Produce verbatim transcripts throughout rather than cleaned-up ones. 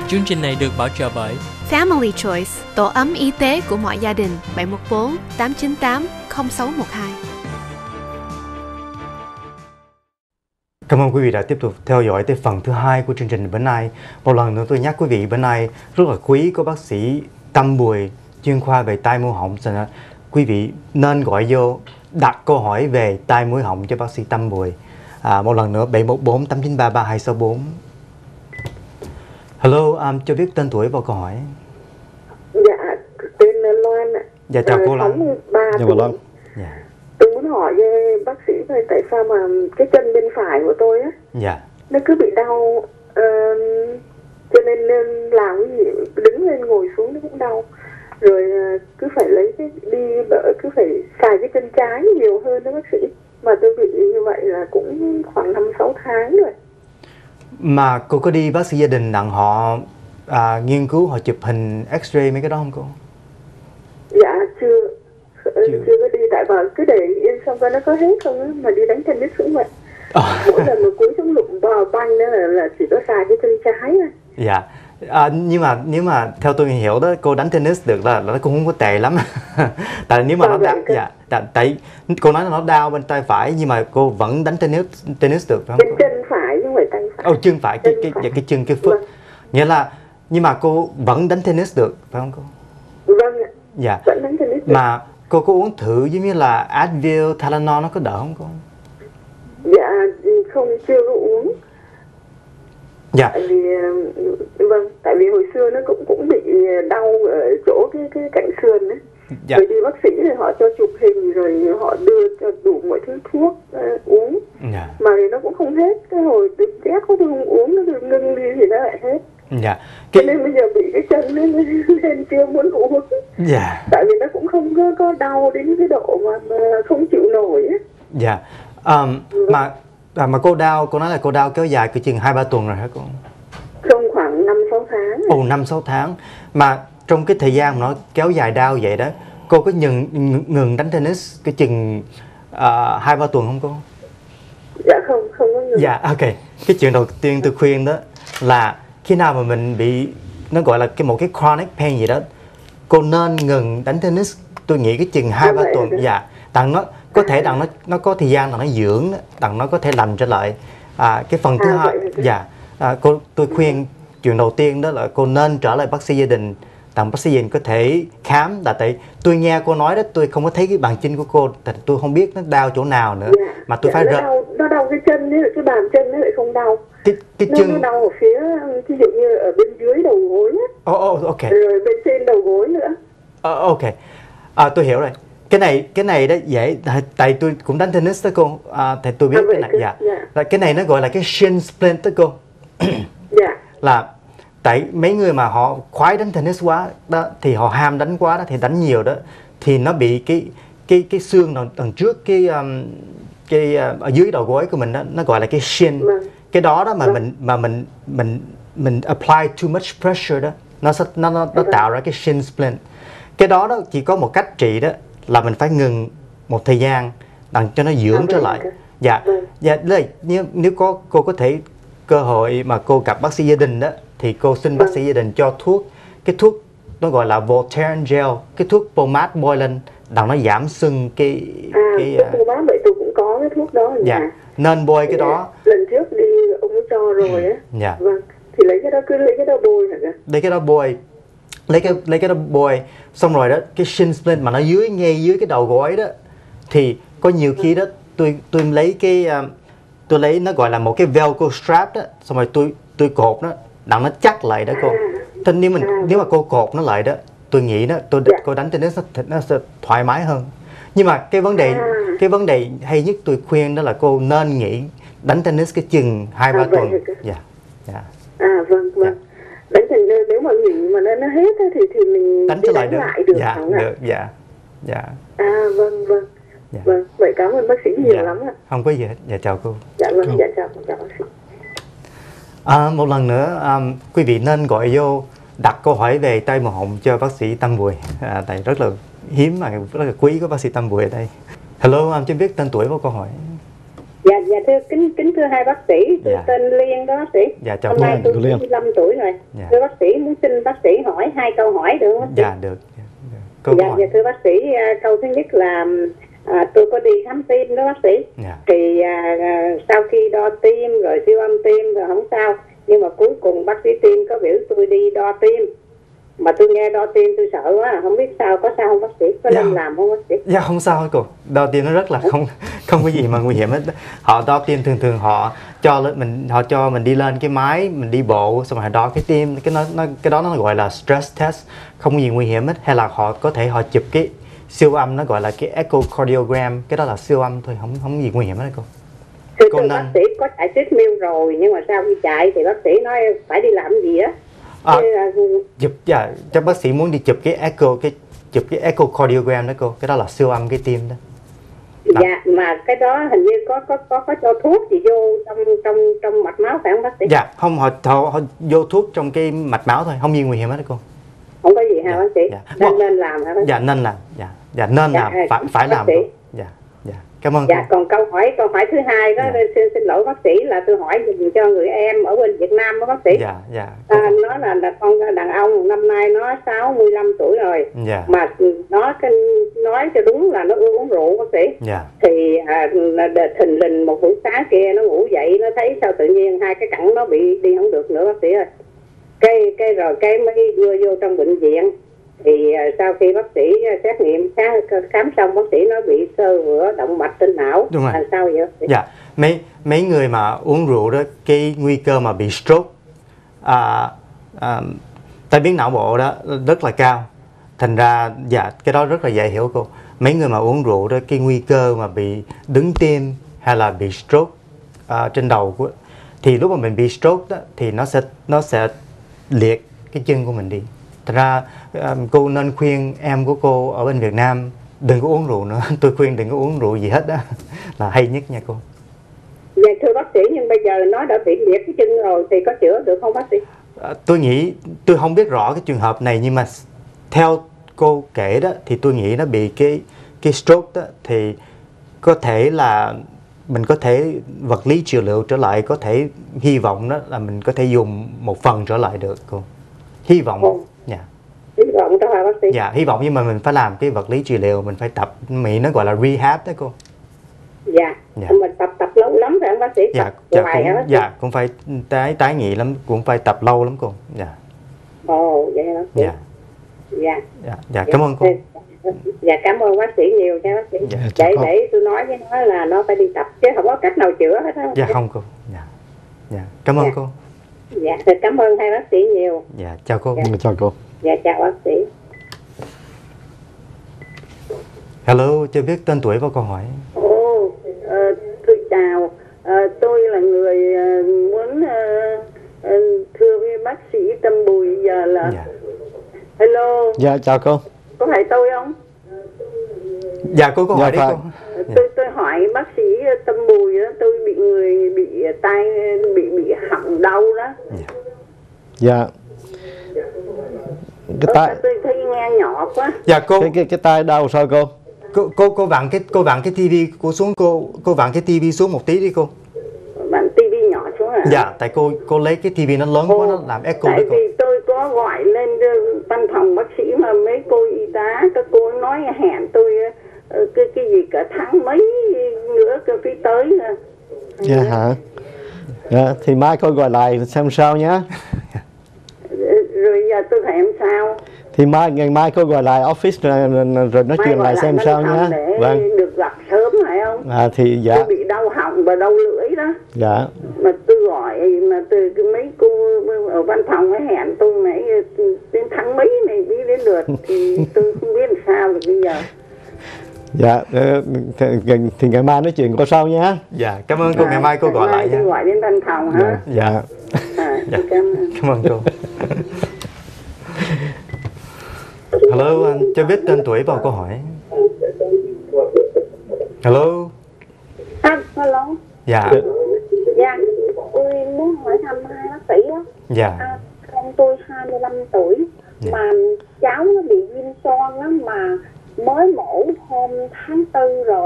Chương trình này được bảo trợ bởi Family Choice, tổ ấm y tế của mọi gia đình. Bảy một bốn tám chín tám không sáu một hai. Cảm ơn quý vị đã tiếp tục theo dõi tới phần thứ hai của chương trình bữa nay. Một lần nữa tôi nhắc quý vị bữa nay rất là quý có bác sĩ Tâm Bùi, chuyên khoa về tai mũi họng. Quý vị nên gọi vô đặt câu hỏi về tai mũi họng cho bác sĩ Tâm Bùi. À, một lần nữa bảy một bốn tám chín ba ba hai sáu bốn. Hello, um, cho biết tên tuổi và câu hỏi. Dạ, tên là Loan ạ. Dạ, chào cô Loan. Dạ, cô Loan. Dạ. Tôi muốn hỏi với bác sĩ thôi, tại sao mà cái chân bên phải của tôi á, dạ. nó cứ bị đau, uh, cho nên, nên làm cái gì đứng lên ngồi xuống nó cũng đau. Rồi uh, cứ phải lấy cái đi đỡ, cứ phải xài cái chân trái nhiều hơn đó bác sĩ. Mà tôi bị như vậy là cũng khoảng năm sáu tháng rồi. Mà cô có đi bác sĩ gia đình đặng họ à, nghiên cứu, họ chụp hình X-ray mấy cái đó không cô? Dạ chưa, chưa, chưa có đi, tại bà cứ để yên xong coi nó có hết không á, mà đi đánh tennis cũng vậy. À. Mỗi lần mà cúi xuống lụng vào banh đó là, là chỉ có xài cái chân trái thôi. Dạ. À, nhưng mà nếu mà theo tôi hiểu đó, cô đánh tennis được là nó cũng không có tệ lắm. Tại nếu mà à, nó đau, dạ, tại, tại cô nói là nó đau bên tay phải nhưng mà cô vẫn đánh tennis tennis được phải không? Chân chân phải chứ không phải tay phải. Ồ, oh, chân phải, cái cái phải. cái, cái chân cái foot. Vâng. Nghĩa là nhưng mà cô vẫn đánh tennis được phải không cô? Vâng ạ. Dạ. Vẫn đánh tennis được. Mà cô có uống thử giống như là Advil, Tylenol nó có đỡ không cô? Dạ không, chưa có uống. Dạ. Tại vì vâng, tại vì hồi xưa nó cũng cũng bị đau ở chỗ cái cái cạnh sườn đấy. Dạ. Rồi đi bác sĩ thì họ cho chụp hình rồi họ đưa cho đủ mọi thứ thuốc uh, uống. Dạ. Mà thì nó cũng không hết. Cái hồi tôi ghét có tôi không uống, nó ngưng đi thì nó lại hết. Dạ. Cái... Cho nên bây giờ bị cái chân nên, nên chưa muốn uống. Dạ. Tại vì nó cũng không có, có đau đến cái độ mà, mà không chịu nổi ấy. Dạ. Um, ừ. Mà à, mà cô đau, cô nói là cô đau kéo dài cứ chừng hai ba tuần rồi hả cô? Không, khoảng năm sáu tháng. Ồ, năm sáu tháng. Mà trong cái thời gian mà nó kéo dài đau vậy đó, cô có ngừng ngừng đánh tennis cái chừng hai ba tuần không cô? Dạ không, không có ngừng. Dạ, ok. Cái chuyện đầu tiên tôi khuyên đó là khi nào mà mình bị nó gọi là cái một cái chronic pain gì đó, cô nên ngừng đánh tennis. Tôi nghĩ cái chừng hai ba tuần. Đó. Dạ, đặng nó có thể đặng nó nó có thời gian đặng nó dưỡng, đặng nó có thể lành trở lại. À, cái phần thứ à, hai, dạ, à, cô tôi khuyên chuyện đầu tiên đó là cô nên trở lại bác sĩ gia đình. Đặng bác sĩ gia đình có thể khám. Là tại tôi nghe cô nói đó, tôi không có thấy cái bàn chân của cô, tại tôi không biết nó đau chỗ nào nữa. Dạ, mà tôi dạ, phải nó rơi. Đau, nó đau cái chân đấy, cái bàn chân nó lại không đau. Cái, cái nó, chân nó đau ở phía, ví dụ như ở bên dưới đầu gối á. Oh, oh, ok. Rồi bên trên đầu gối nữa. Oh, ok. À, tôi hiểu rồi. Cái này cái này đó dễ, tại tôi cũng đánh tennis đó cô. À, thì tôi biết à, cái này. Dạ. Dạ. Cái này nó gọi là cái shin splint đó cô. Dạ. Là tại mấy người mà họ khoái đánh tennis quá đó, thì họ ham đánh quá đó, thì đánh nhiều đó, thì nó bị cái cái cái xương đằng, đằng trước cái um, cái uh, ở dưới đầu gối của mình đó, nó gọi là cái shin. Vâng. Cái đó đó mà vâng. mình mà mình mình mình apply too much pressure đó, nó sẽ nó nó, nó tạo ra cái shin splint. Cái đó đó chỉ có một cách trị đó là mình phải ngừng một thời gian đặng cho nó dưỡng trở lại. Dạ. Dạ, nếu nếu có cô có thể cơ hội mà cô gặp bác sĩ gia đình đó, thì cô xin bác sĩ gia đình cho thuốc, cái thuốc nó gọi là Voltaren gel, cái thuốc pomade bôi lên đặng nó giảm sưng cái à, cái thuốc pomade vậy tôi cũng có cái thuốc đó. Dạ, nhà. Nên bôi cái đó. Lần trước đi ông ấy cho rồi á. Dạ. Vâng, thì lấy cái đó, cứ lấy cái đó bôi hả? Lấy cái đó bôi, lấy cái lấy cái đó bôi, xong rồi đó cái shin splint mà nó dưới ngay dưới cái đầu gối đó, thì có nhiều khi đó tôi tôi lấy cái tôi lấy nó gọi là một cái velcro strap đó, xong rồi tôi tôi cột nó đặng nó chắc lại đó cô. Thế nếu mình nếu mà cô cột nó lại đó, tôi nghĩ đó tôi dạ. cô đánh tennis nó, nó sẽ thoải mái hơn. Nhưng mà cái vấn đề à. cái vấn đề hay nhất tôi khuyên đó là cô nên nghỉ đánh tennis cái chừng hai ba à, tuần. Dạ. Dạ. À vâng vâng. Dạ. Đánh thành nếu mà nghỉ mà nó, nó hết thì thì mình đánh trở lại được. lại được dạ, không được. ạ? Dạ. Dạ. À vâng vâng. Dạ. Vâng, vậy cảm ơn bác sĩ nhiều dạ. lắm ạ. Không có gì hết. Dạ chào cô. Dạ vâng, dạ chào, chào bác sĩ. À, một lần nữa um, quý vị nên gọi vô đặt câu hỏi về tai mũi họng cho bác sĩ Tâm Bùi. À, tại rất là hiếm mà rất là quý có bác sĩ Tâm Bùi ở đây. Hello, em cho biết tên tuổi và câu hỏi. Dạ, dạ thưa kính kính thưa hai bác sĩ, tôi dạ. tên Liên đó bác sĩ. Dạ chào Hôm nay tôi bốn mươi lăm tuổi rồi. Dạ. Thưa bác sĩ, muốn xin bác sĩ hỏi hai câu hỏi được không bác sĩ? Dạ được. Câu dạ, dạ thưa bác sĩ, câu thứ nhất là à, tôi có đi khám tim đó bác sĩ. Dạ. Thì à, sau khi đo tim rồi siêu âm tim rồi không sao, nhưng mà cuối cùng bác sĩ tim có biểu tôi đi đo tim. Mà tôi nghe đo tim tôi sợ quá, không biết sao, có sao không bác sĩ, có dạ. nên làm không bác sĩ? Dạ không sao hết cô, đo tim nó rất là không không có gì mà nguy hiểm hết. Họ đo tim thường thường họ cho mình họ cho mình đi lên cái máy, mình đi bộ xong rồi họ đo cái tim, cái nó, nó cái đó nó gọi là stress test, không có gì nguy hiểm hết. Hay là họ có thể họ chụp cái siêu âm, nó gọi là cái echocardiogram, cái đó là siêu âm thôi, không không có gì nguy hiểm hết cô. Thưa cô nên... bác sĩ có chạy treadmill rồi, nhưng mà sau khi chạy thì bác sĩ nói phải đi làm gì á? À, chụp dạ, cho bác sĩ muốn đi chụp cái echo cái chụp cái echocardiogram đó cô, cái đó là siêu âm cái tim đó. đó. Dạ, mà cái đó hình như có có có có cho thuốc gì vô trong trong trong mạch máu phải không bác sĩ? Dạ, không, họ họ, họ vô thuốc trong cái mạch máu thôi, không gì nguy hiểm hết đó cô. Không có gì hả dạ, bác sĩ? Dạ. Nên, nên làm hả bác sĩ? Dạ nên làm, dạ, dạ nên dạ, làm, phải phải làm. Cô. Dạ, dạ. Cảm ơn dạ, cô. Còn câu hỏi câu hỏi thứ hai đó, dạ. xin xin lỗi bác sĩ, là tôi hỏi dùm cho người em ở bên Việt Nam đó bác sĩ. Dạ, dạ. À, nó là, là con đàn ông, năm nay nó sáu mươi lăm tuổi rồi. Dạ. Mà nó cái nói cho đúng là nó uống rượu bác sĩ. Dạ. Thì à, thình lình một buổi sáng kia nó ngủ dậy, nó thấy sao tự nhiên hai cái cẳng nó bị đi không được nữa bác sĩ ơi. Cái cái rồi cái mới đưa vô trong bệnh viện. Thì uh, sau khi bác sĩ uh, xét nghiệm khám, khám xong, bác sĩ nó bị xơ vữa động mạch trên não. Đúng rồi. Làm sao vậy bác sĩ? Dạ, mấy mấy người mà uống rượu đó, cái nguy cơ mà bị stroke, à, à, tai biến não bộ đó rất là cao. Thành ra dạ cái đó rất là dễ hiểu cô. Mấy người mà uống rượu đó, cái nguy cơ mà bị đứng tim hay là bị stroke uh, trên đầu của, thì lúc mà mình bị stroke đó thì nó sẽ nó sẽ liệt cái chân của mình đi. Thật ra um, cô nên khuyên em của cô ở bên Việt Nam đừng có uống rượu nữa. Tôi khuyên đừng có uống rượu gì hết đó, là hay nhất nha cô. Dạ thưa bác sĩ, nhưng bây giờ nó đã bị liệt cái chân rồi thì có chữa được không bác sĩ? À, tôi nghĩ, tôi không biết rõ cái trường hợp này, nhưng mà theo cô kể đó thì tôi nghĩ nó bị cái cái stroke đó, thì có thể là mình có thể vật lý trị liệu trở lại, có thể hy vọng đó là mình có thể dùng một phần trở lại được cô. Hy vọng. Ừ. Dạ. Hy vọng đó hả bác sĩ? Dạ, hy vọng, nhưng mà mình phải làm cái vật lý trị liệu, mình phải tập, Mỹ nó gọi là rehab đó cô. Dạ. Dạ. Mình tập tập lâu lắm phải không bác sĩ? Dạ, tập dạ, hoài cũng, hả? dạ, cũng phải tái tái nghị lắm, cũng phải tập lâu lắm cô. Dạ. Ồ, vậy hả bác sĩ? Dạ. Dạ. Dạ, dạ, cảm ơn cô. Dạ, cảm ơn bác sĩ nhiều nha bác sĩ. Dạ, để để tôi nói với nó là nó phải đi tập, chứ không có cách nào chữa hết á. Dạ không cô. Dạ. Dạ, cảm ơn dạ. cô. Dạ, cảm ơn hai bác sĩ nhiều. Dạ, chào cô. Dạ. Chào cô. Dạ, chào bác sĩ. Hello, cho biết tên tuổi và câu hỏi. Ồ, uh, tôi chào. Uh, tôi là người uh, muốn uh, uh, thưa với bác sĩ Tâm Bùi giờ là. Dạ. Hello. Dạ, chào cô. Có phải tôi không? Dạ, cô có hỏi dạ, đi cô. Dạ. Tôi tôi hỏi bác sĩ Tâm Bùi đó, tôi bị người bị tai bị bị họng đau đó. Dạ. Dạ. Cái tai tôi thấy nghe nhỏ quá. Dạ cô. Cái cái cái tai đau sao cô? Cô cô cô vặn cái cô vặn cái tivi cô xuống, cô cô vặn cái tivi xuống một tí đi cô. Vặn tivi nhỏ xuống à? Dạ, tại cô cô lấy cái tivi nó lớn Ồ, quá, nó làm echo tại đấy cô. vì tôi có gọi lên văn phòng bác sĩ mà mấy cô y tá, các cô nói hẹn tôi cái cái gì cả tháng mấy nữa cơ phía tới. Dạ hả? Dạ, thì mai cô gọi lại xem sao nhá. Rồi giờ tôi phải làm sao? Thì mai ngày mai cô gọi lại office rồi, rồi nói chuyện lại xem sao nhá. Vâng. Được gặp sớm phải không? À thì dạ. Tôi bị đau họng và đau lưỡi đó. Dạ. Mà tôi gọi mà từ cái mấy cô ở văn phòng ấy hẹn tôi mấy đến tháng mấy này mới đến lượt thì tôi không biết làm sao được bây giờ. Dạ, thì, thì ngày mai nói chuyện cô sau nhé. Dạ, cảm ơn cô, à, ngày mai cô gọi lại nha. Tôi gọi đến văn phòng hả? Dạ. À, dạ. Cảm, cảm ơn cô. Hello, anh cho biết tên tuổi vào câu hỏi. Hello. À, hello. Dạ. Dạ, tôi muốn hỏi thăm hai bác sĩ đó. Dạ. À, con tôi hai mươi lăm tuổi, dạ. Mà cháu nó bị viêm xoang lắm, mà mới mổ hôm tháng tư rồi,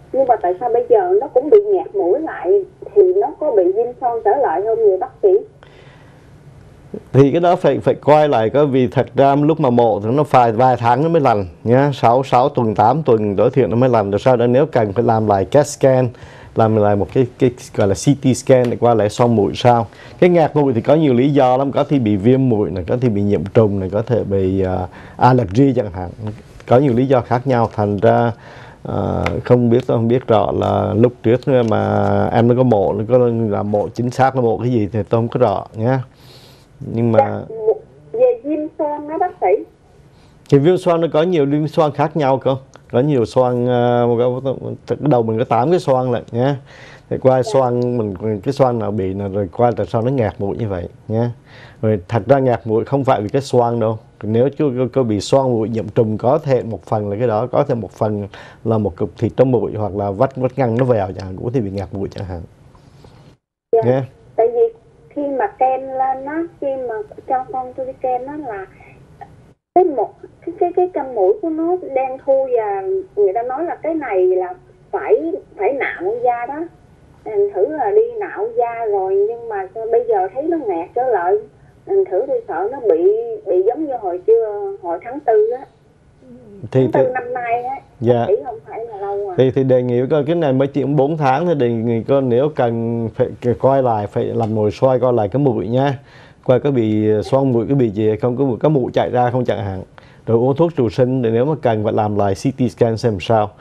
Nhưng mà tại sao bây giờ nó cũng bị nghẹt mũi lại, thì nó có bị viêm xoang trở lại không người bác sĩ? Thì cái đó phải phải coi lại, có vì thật ra lúc mà mổ thì nó phải vài tháng nó mới lành nhá, sáu sáu tuần tám tuần đối thiện nó mới lành. Rồi sau đó nếu cần phải làm lại ca scan, làm lại một cái, cái gọi là xê tê scan để qua lại xoang mũi sao. Cái nghẹt mũi thì có nhiều lý do lắm, có thể bị viêm mũi này, có thể bị nhiễm trùng này, có thể bị uh, allergy chẳng hạn, có nhiều lý do khác nhau. Thành ra uh, không biết tôi không biết rõ là lúc trước mà em nó có mổ, nó có là mổ chính xác là mổ cái gì thì tôi không có rõ nhé. Nhưng mà dạ, về viêm xoang đó bác sĩ, thì viêm xoang nó có nhiều viêm xoang khác nhau cơ, có nhiều xoang, uh, đầu mình có tám cái xoang lận nhé. Thì qua dạ. xoang mình cái xoang nào bị là rồi qua tại sao nó nghẹt mũi như vậy nhé. Rồi thật ra nghẹt mũi không phải vì cái xoang đâu, nếu có, có bị xoang mũi nhiễm trùng có thể một phần là cái đó, có thể một phần là một cục thịt trong mũi hoặc là vách vách ngăn nó vào chẳng hạn, cũng thì bị nghẹt mũi chẳng hạn. Dạ. Yeah. Tại vì khi mà ken lên nó, khi mà cho con tôi đi ken nó là cái một cái cái cái trong mũi của nó đen thui, và người ta nói là cái này là phải phải nạo da đó. Mình thử là đi nạo da rồi, nhưng mà bây giờ thấy nó nghẹt trở lại. Mình thử đi sợ nó bị bị giống như hồi chưa hồi tháng tư á. Thì, tháng tư năm nay á. Dạ. Thì không phải là lâu à. Thì thì đề nghị coi cái này mới chỉ bốn tháng thì đề nghị con nếu cần phải coi lại, phải làm nội soi coi lại cái mũi nha. Coi có bị xoang mũi, cái bị gì không, có có mũi chạy ra không chẳng hạn. Rồi uống thuốc trụ sinh để nếu mà cần phải làm lại xê tê scan xem sao.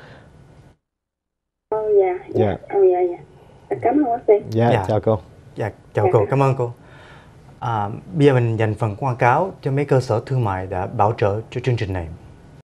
Ồ dạ. Dạ. Dạ. Ồ dạ dạ. Cảm ơn bác sĩ. Dạ, Dạ. chào cô. Dạ, chào dạ. cô, cảm ơn cô. À, bây giờ mình dành phần quảng cáo cho mấy cơ sở thương mại đã bảo trợ cho chương trình này.